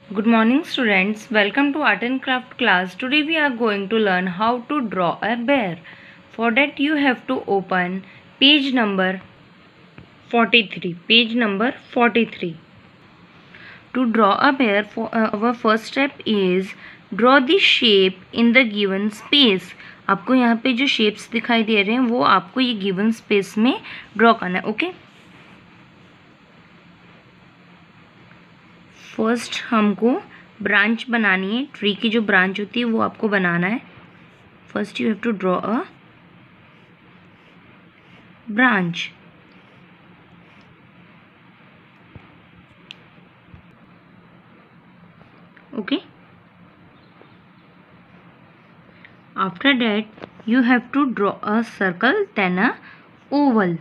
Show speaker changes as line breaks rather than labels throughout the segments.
Good morning students, welcome to art and craft class. Today we are going to learn how to draw a bear. For that you have to open page number 43. Page number 43. To draw a bear, our first step is draw the shape in the given space. आपको यहाँ पे जो shapes दिखाई दे रहे हैं वो आपको ये given space में draw करना है. ओके, फर्स्ट हमको ब्रांच बनानी है. ट्री की जो ब्रांच होती है वो आपको बनाना है. First you have to draw a branch. Okay, after that you have to draw a circle, then a oval.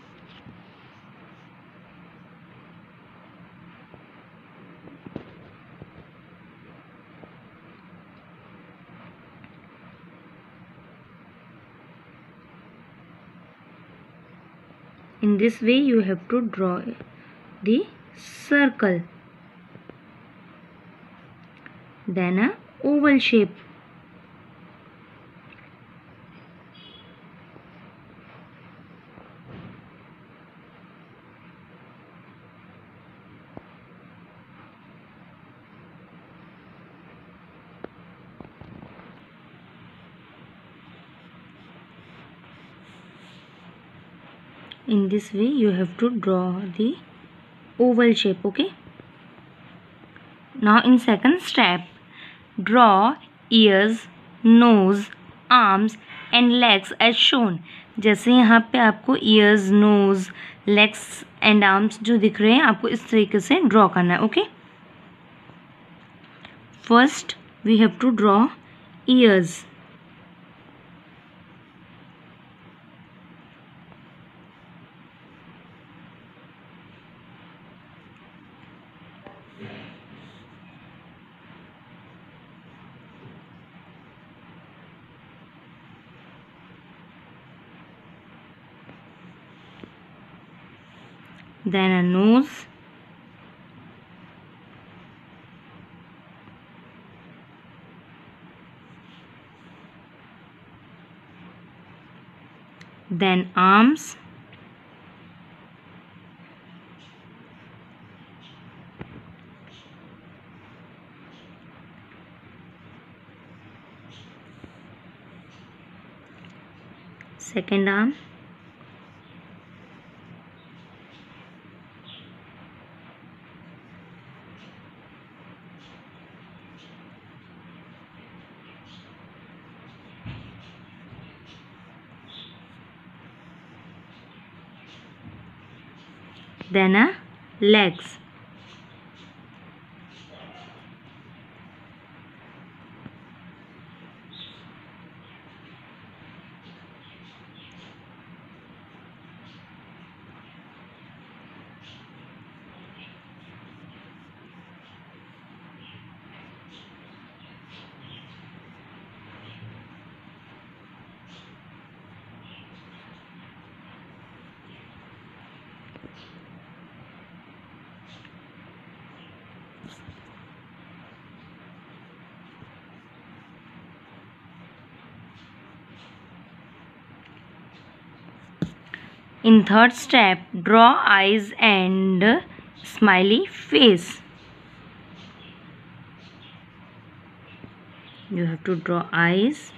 In this way you have to draw the circle, then a oval shape. In this way you have to draw the oval shape. Okay, now in second step, draw ears, nose, arms and legs as shown. जैसे यहाँ पे आपको ears, nose, legs and arms जो दिख रहे हैं आपको इस तरीके से draw करना है. Okay, first we have to draw ears. Then a nose, then arms, second arm, then a legs. In third step, draw eyes and smiley face. You have to draw eyes,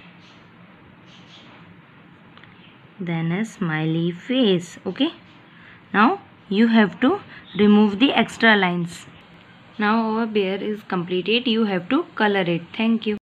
then a smiley face. Okay, now you have to remove the extra lines. Now our bear is completed. You have to color it. Thank you.